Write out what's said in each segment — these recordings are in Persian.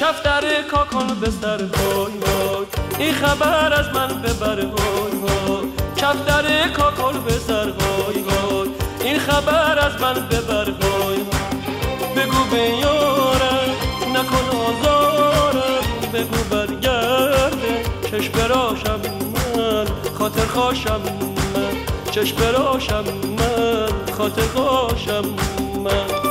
کفتر کاکل به سر وای وای این خبر از من ببر وای وای کفتر کاکل به سر وای وای این خبر از من ببر وای بگو به یارم نکن آزارم بگو برگرده چشم براشم من خاطر خوشم من چشم براشم من خاطر خوشم من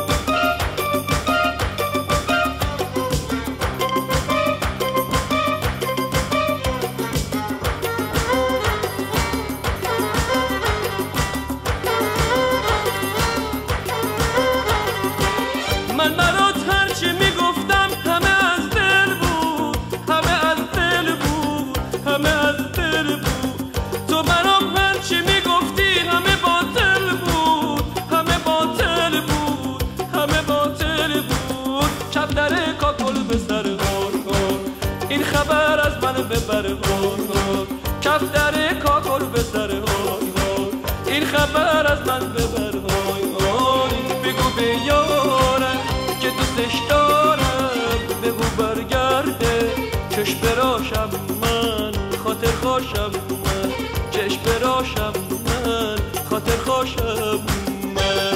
من برات هرچی میگفتم همه از دل بود همه از دل بود همه از دل بود تو برام هرچی میگفتی همه باطل بود همه باطل بود همه باطل بود کفتر کاکل به سر وای این خبر از من ببر وای کفتر کاکل به سر وای این خبر از من ببر وای بگو به یارم که دوستش دارم بگو برگرده چشم براشم من خاطر خوشم من چشم براشم من خاطر خوشم من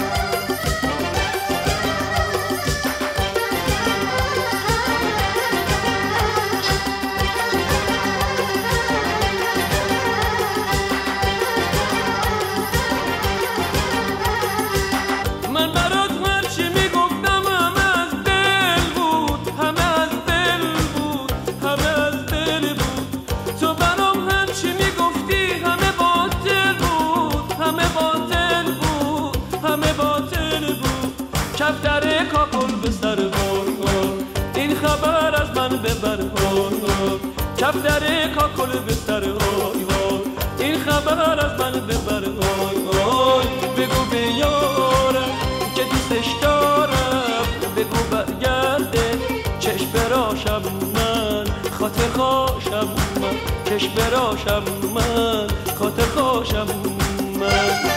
من برات هرچی میگفتم همه از دل بود همه از دل بود همه از دل بود تو برام هرچی میگفتی همه باطل بود همه باطل بود همه باطل بود کفتر کاکل به سر وای این خبر از من ببر وای کفتر کاکل به سر وای این خبر از من ببر وای بگو به یارم که دوستش دارم بگو برگرده چشم براشم من خاطر خوشم من چشم براشم من خاطر خوشم من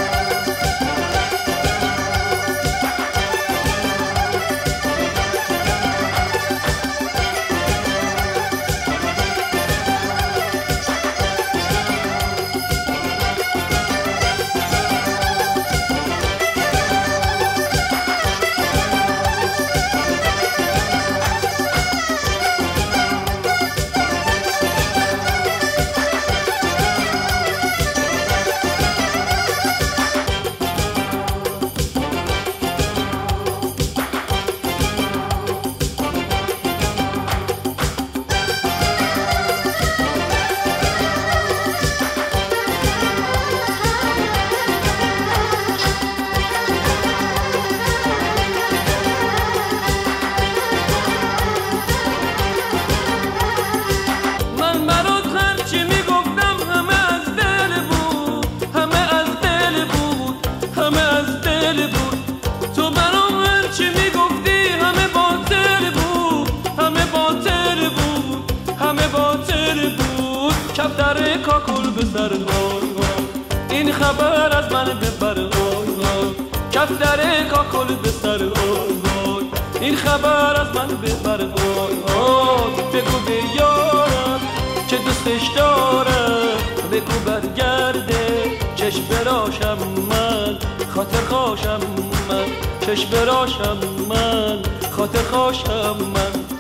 تو برام هرچی میگفتی همه باطل بود همه باطل بود همه باطل بود کفتر کاکل به سر وای این خبر از من ببر وای کفتر کاکل به سر وای این خبر از من ببر وای بگو به یارم که دوستش دارم بگو برگرده چشم براشم من خاطر خوشم من چشم براشم من خاطر خوشم من